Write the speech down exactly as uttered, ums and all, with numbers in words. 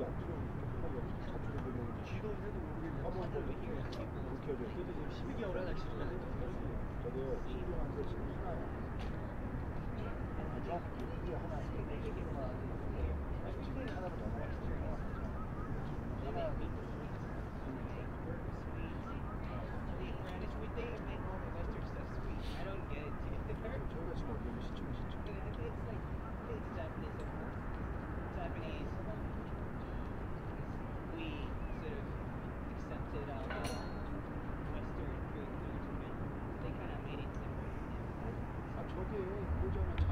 쥐도 해도 모르겠는데 한번 왜 이렇게 저도 지금 십이 개월 하나 지금 저도요 신경한테 지금 하나요. 정확하게 이게 하나 네 개만 지금 하나로 넘어갔어요. 하나 저희가 지금 어디에 시청 시청 Japanese, we sort of accepted all the Western food, they kind of made it separate. 아 저게 보자면